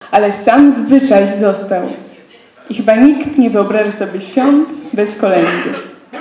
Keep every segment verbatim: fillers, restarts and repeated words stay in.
ale sam zwyczaj został. I chyba nikt nie wyobraża sobie świąt bez kolędy.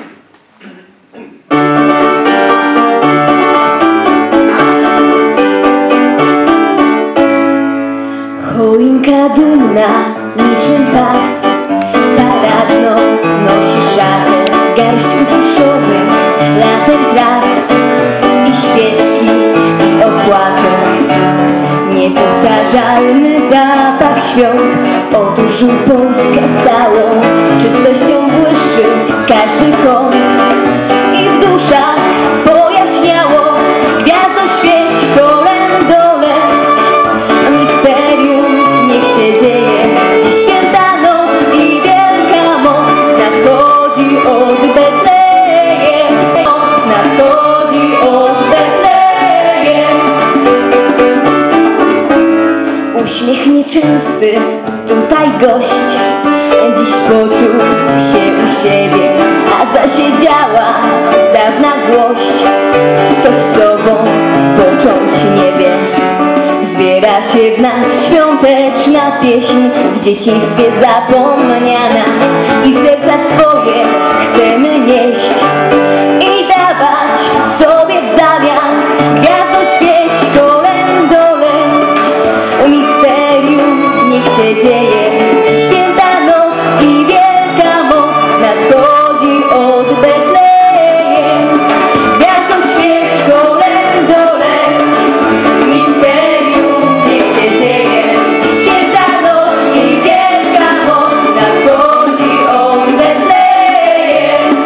Choinka dumna, niczym paw, paradno nosi szatę, garść usłyszowych, latem traw i świeczki i opłatek. Niepowtarzalny zapach świąt odużył Polskę całą, czystością błyszczy każdy kąt i w duszach pojaśniało, gwiazdo świeć, kolędo leć, misterium niech się dzieje, dziś święta noc i wielka moc nadchodzi od Betlejem, moc nadchodzi od Betlejem. Uśmiech nieczęsty, tutaj gość, dziś poczuł się u siebie, a zasiedziała z dawna złość, co z sobą począć nie wie. Zbiera się w nas świąteczna pieśń, w dzieciństwie zapomniana, i serca swoje chcemy nieść i dawać sobie w zamian. Gwiazdo świeć, kolędo leć, misterium niech się dzieje, święta noc i wielka moc nadchodzi od Betlejem. Gwiazdo świeć, kolędo leć, misterium niech się dzieje, dziś święta noc i wielka moc nadchodzi od Betlejem.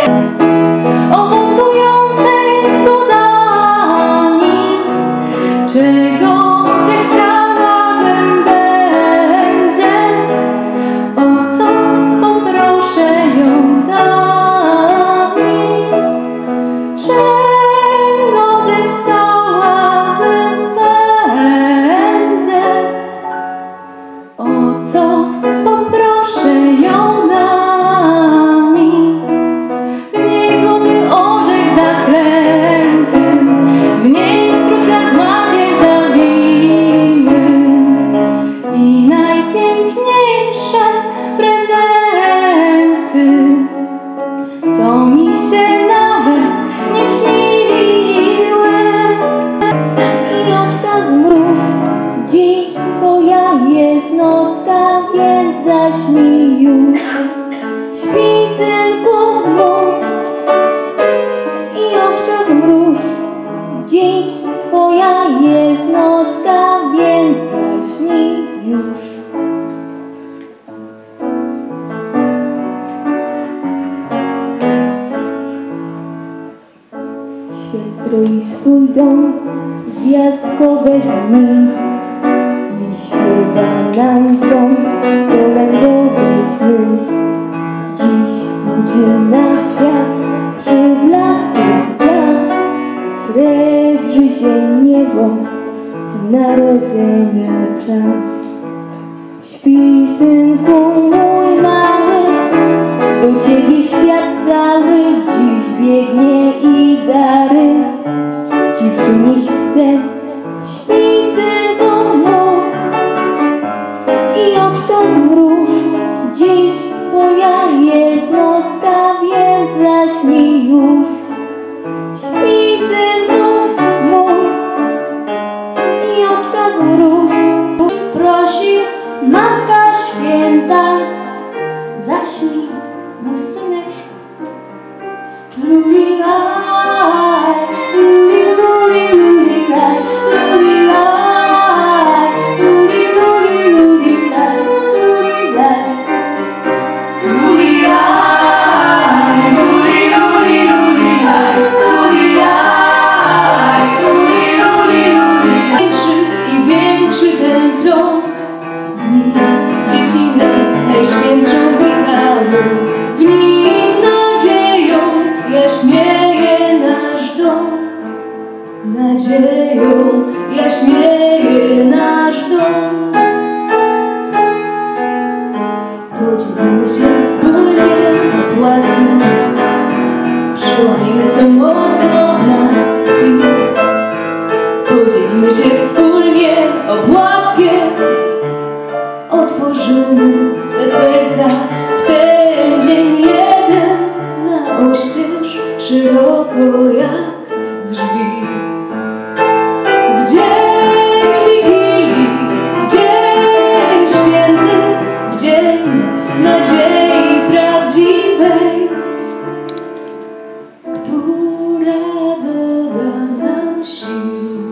Owocującej cudami, czego zechciałabym będzie, o co poproszę ją da mi, czego zechciałabym będzie, o co poproszę ją da mi. W niej złoty orzech zaklęty, w niej struga z makiem zawiły i najpiękniejsze prezenty, co mi się nawet nie śniły. I oczka zmruż, dziś twoja jest nocka, więc zaśnij już. Śpi, synku mój. I oczka zmruż, dziś twoja jest nocka, więc zaśnij już. Świat stroi swój dom w gwiazdkowe dni i śpiewa nam dzwon kolędowe sny. Dziś budzi nas świat przyblasków gwiazd, srebrzy się niebo, narodzenia czas. Śpi, synku mój mały, do ciebie świat cały dziś biegnie i dary ci przynieść chce. Śpi, synku mój, i oczka zmruż, dziś twoja jest nocka, więc zaśnij już. Śpi, synku mój, i oczka zmruż. Prosi Matka Święta, zaśnij, mój syneczku. Lulilaj, luli, luli, lulilaj, lulilaj, luli, luli, lulilaj, lulilaj. Lulilaj, luli, luli, lulilaj, lulilaj, luli, luli, lulilaj. Większy i większy ten krąg, w nim dziecinę najświętszą witamu, w nim nadzieją jaśnieje nasz dom, nadzieją jaśnieje nasz dom. Podzielimy się wspólnie opłatkiem, przełamimy co mocno w nas tkwi. Podzielimy się wspólnie opłatkiem, szeroko jak drzwi. W dzień Wigilii, w dzień święty, w dzień nadziei prawdziwej, która doda nam sił.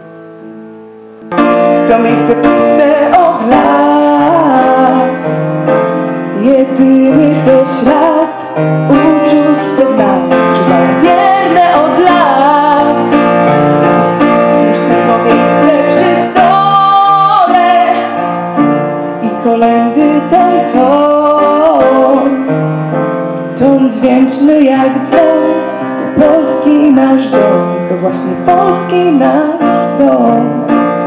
To miejsce puste od lat, jedyny to ślad uczuć, co w nas czuwają wierne od lat. Już tylko miejsce przy stole i kolędy tej ton, ton dźwięczny jak dzwon. To polski nasz dom, to właśnie polski nasz dom.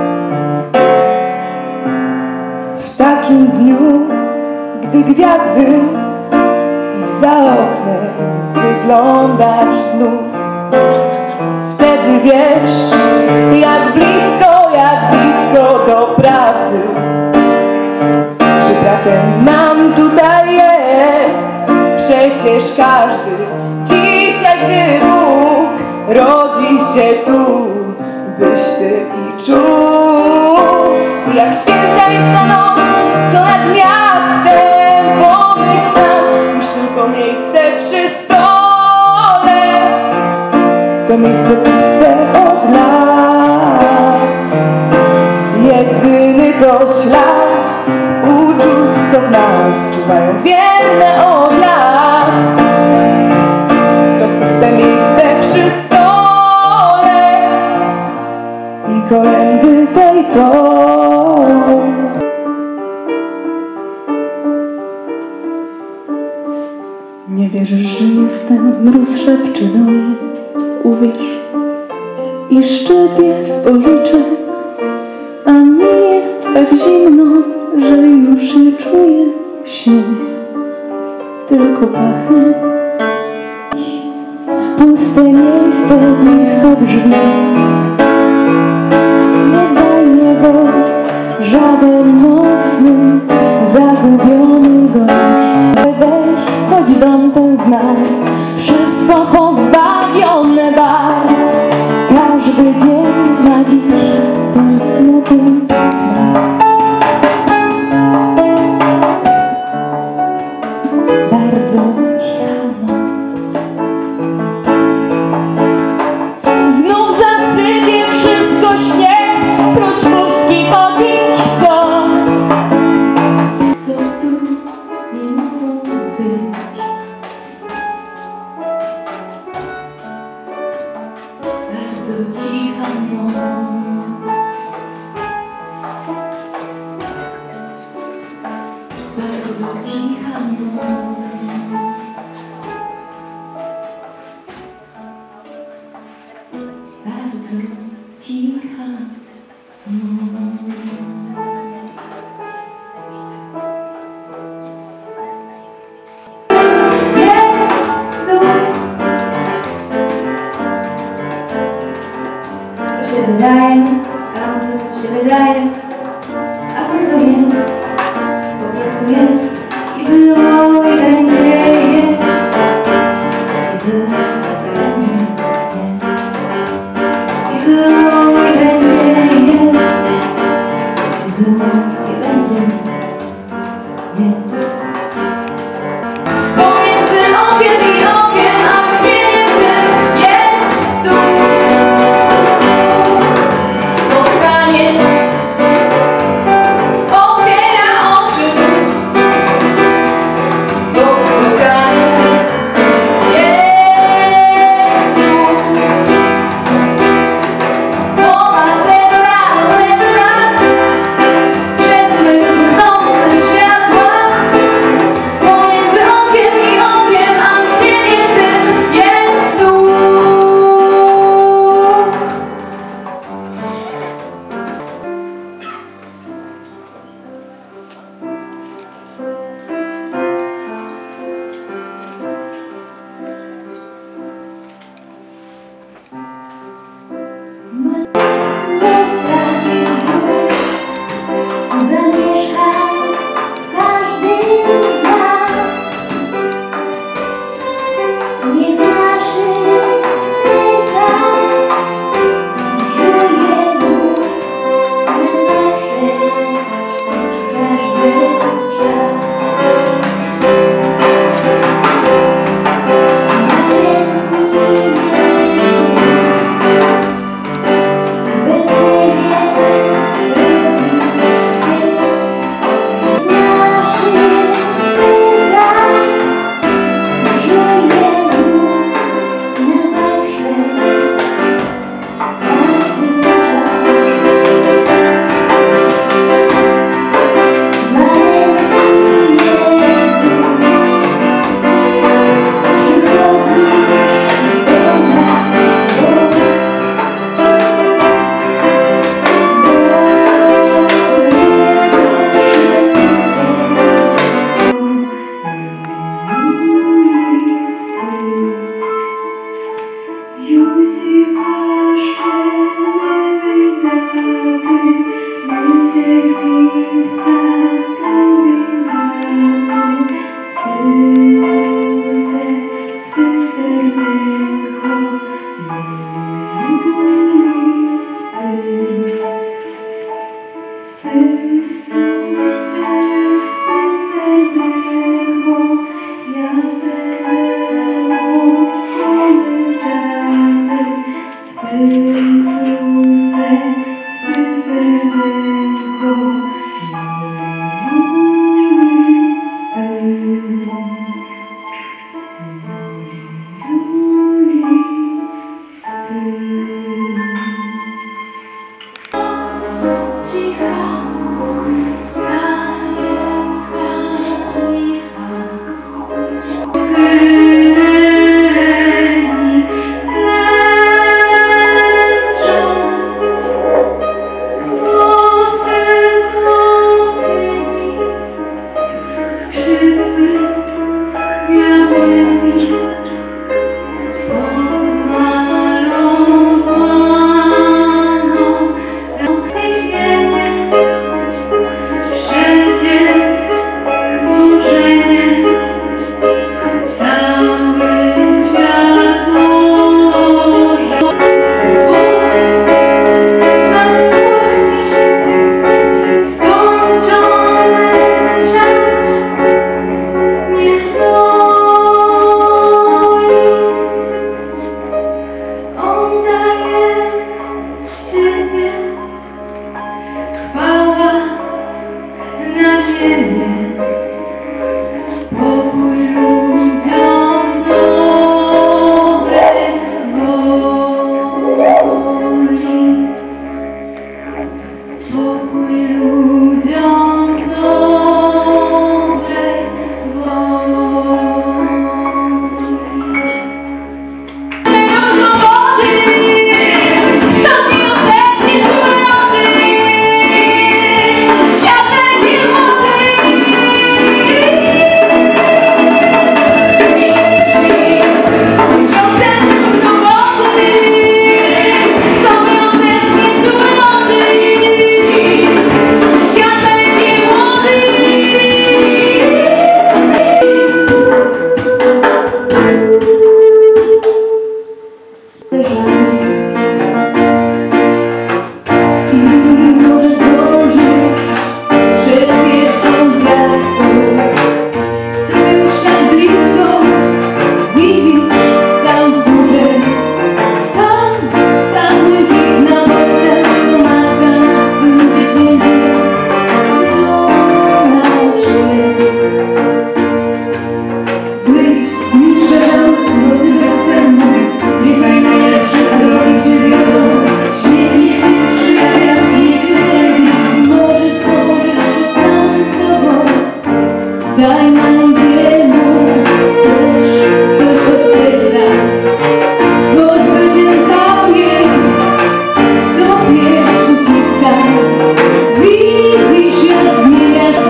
W takim dniu, gdy gwiazdy za oknem wyglądasz znów, wtedy wiesz, jak blisko, jak blisko do prawdy, że bratem nam tutaj jest przecież każdy. Dzisiaj, gdy Bóg rodzi się tu, byś ty i czuł, jak święta jest ta noc, co nad miastem. Pomyśl sam, już tylko miejsce przy stole, to miejsce puste od lat. Jedyny to ślad uczuć, co w nas czuwają wierne od lat. To puste miejsce przy stole i kolędy tej ton. Nie wierzysz, że jestem, mróz szepcze do mnie, uwierz i szczepię w policzek, a mi jest tak zimno, że już nie czuję się, tylko pachnie. Puste miejsce blisko drzwi, nie zajmie go żaden mocny, zagubiony gość. Weź, choć dom ten znak, wszystko pozbawione barw. Każdy dzień ma dziś tęsknoty smak. Bardzo cicha noc, znów zasypie wszystko śnieg, prócz pustki po kimś, co co tu nie mogło być. Bardzo cicha noc, bardzo cicha noc. Bardzo cicha noc. Jest duch. To się wydaje, a to się wydaje, a to co jest, po prostu jest i było i będzie jest. I było i będzie jest. I było i będzie jest. I było i będzie jest. Pomiędzy okiem i okiem, a mkniętym jest duch. Spotkanie już si paszczę niewydaty, nie się chwilca dominaty, spysuse, spyserdecho, mi spy. Spysuse, spyserdecho, ja tebe kołysamy. Spysuse, spyserdecho, mi spy. Daj mądremu też coś od serca, choćby ten kamień, co pierś uciska. Widzisz, jak zmienia się.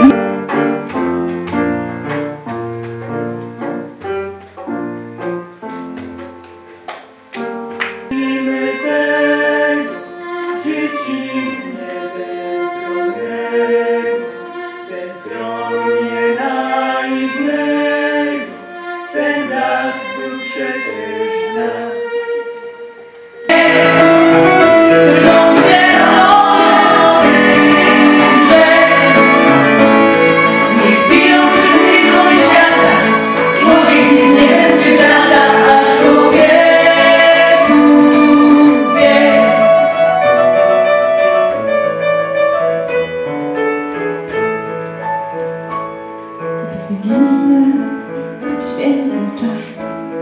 Widzimy tego dziecinnie bezbronnego, bezbronnie naiwnego, ten las był przecież nas. Wigilijny, święty czas,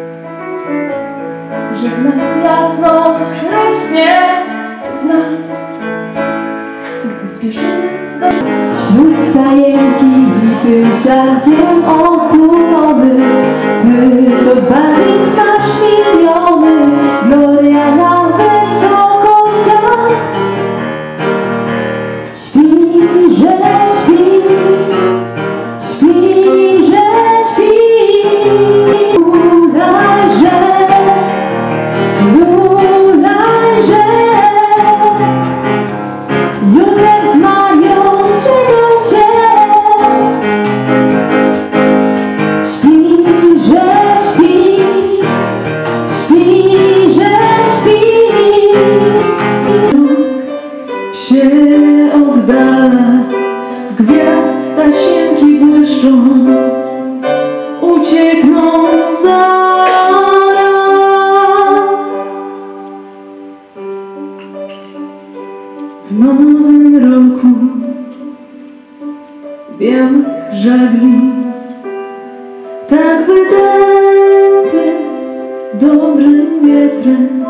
żadna jasność rośnie w nas. Gdy spieszymy do... Śród stajenki tym szlakiem otulony, ty, co zbawić masz miliony, gloria na wysokościach. Śpi, że śpi, śpi, że śpi, udaj, że nowym roku białych żagli, tak wydęty dobrym wietrem,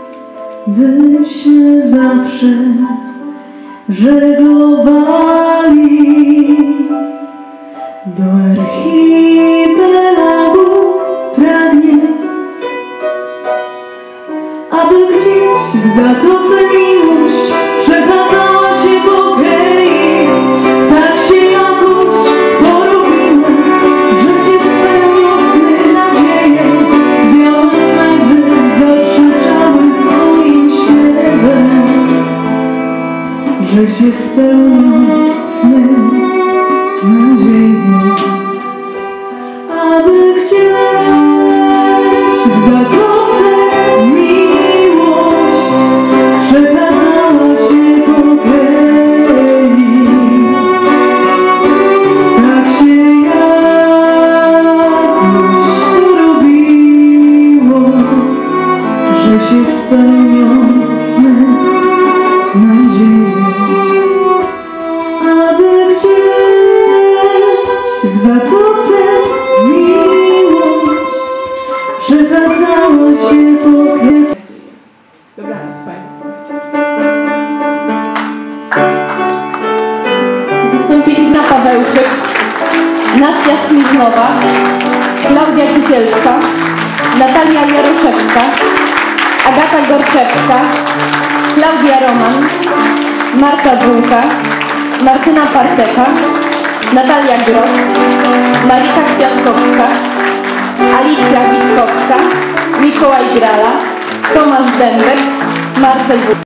byśmy zawsze żeglowali do archipelagu. Pragnie, aby gdzieś w zatoce miłość przechadzała się po krei. Tak się jakoś porobiło, że się spełnią sny, nadzieje. Białe mewy zakrzyczały swoim śpiewem, że się spełnią sny, nadzieje. Aby gdzieś w zatoce miłość przechadzała się po krei. Tak się jakoś porobiło, że się spełnią sny, nadzieje. Aby gdzieś w zatoce miłość przechadzała się po krei. Dobranoc Państwu. Wystąpili Anna Pawełczyk, Nadia Smirnowa, Klaudia Ciesielska, Natalia Jaroszewska, Agata Gorczewska, Klaudia Roman, Marta Bułka, Martyna Parteka, Natalia Gross, Marika Kwiatkowska, Alicja Witkowska, Mikołaj Grala, Tomasz Dębek, Marcel Bułka.